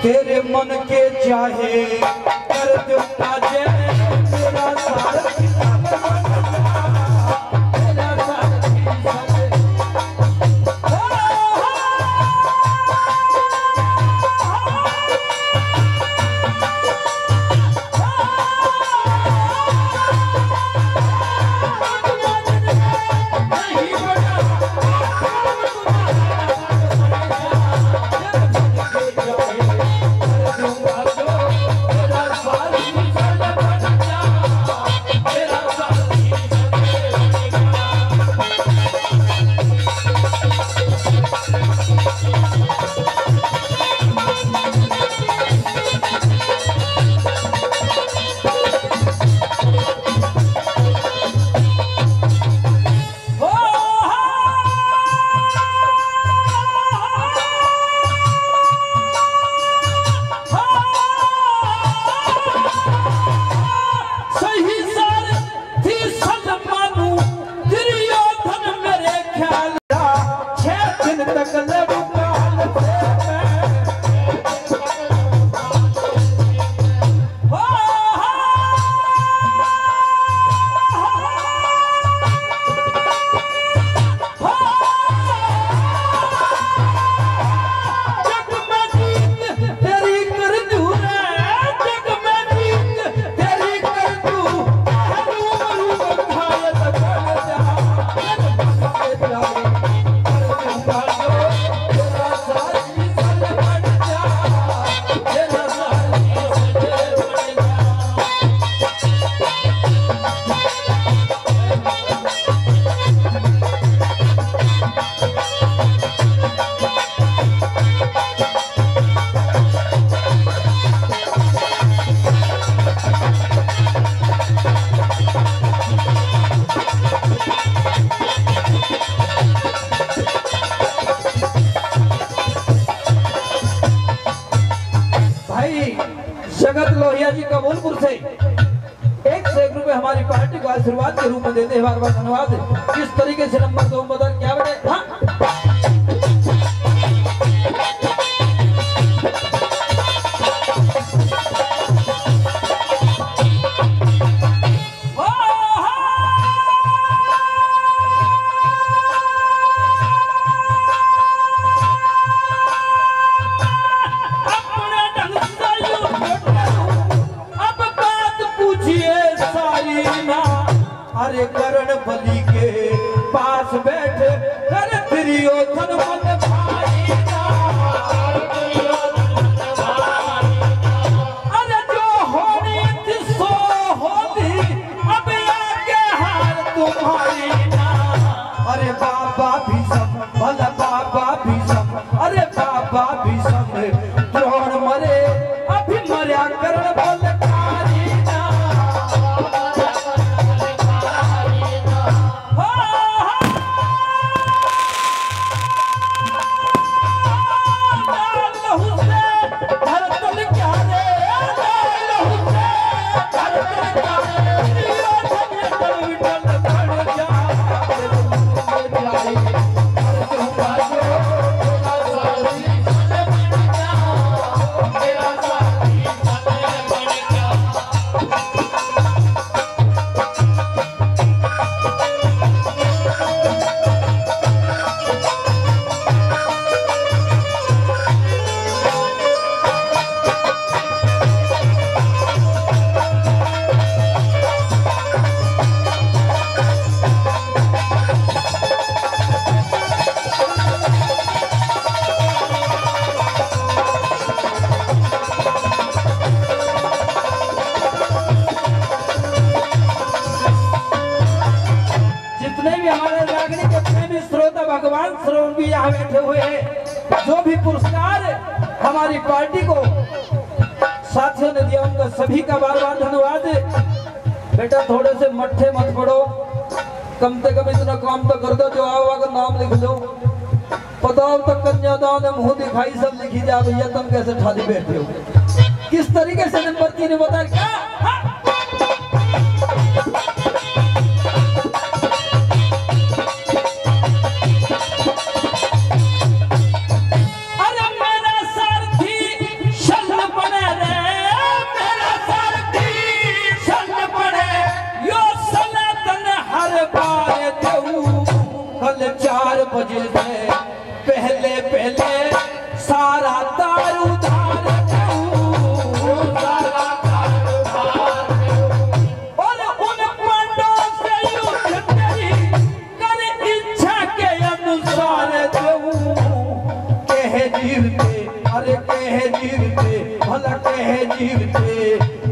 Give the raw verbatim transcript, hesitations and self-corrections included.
तेरे मन के चाहे कर दूंगा जे मेरा सारथी जगत लोहिया जी कबूलपुर से एक से एक रुपए हमारी पार्टी को आशीर्वाद के रूप में देते हैं। बार बार धन्यवाद। किस तरीके से नंबर दो बदल क्या बने हाँ? अरे करण बलि के पास बैठे कर दुर्योधन मन भाई ना। अरे जो होनी थी सो होनी अब आगे हार तुम्हारी ना। अरे बाबा भीष्म भला बाबा भीष्म अरे बाबा भीष्म द्रोण मरे अभी मर्या करण बलकारी ना। भगवान श्रोण भी यहाँ बैठे हुए हैं। जो भी पुरस्कार हमारी पार्टी को साथियों ने दिया उनका सभी का बार बार धन्यवाद। बेटा थोड़े से मट्ठे मत पड़ो, कम से कम इतना काम तो कर दो जो आओ का नाम लिख लो। पता तो कन्यादान ने मुंह दिखाई सब लिखी जा भैया तुम कैसे ठाली बैठे हो। किस तरीके से नंबर तीन बता क्या अरे मेरा सारथी खोजे से पहले पहले सारा तार उधार दूं, सारा तार उधार दूं। और उन पांडवों से युद्ध तेरी कर इच्छा के अनुसार दूं। कहे जीवते, अरे कहे जीवते, भला कहे जीवते,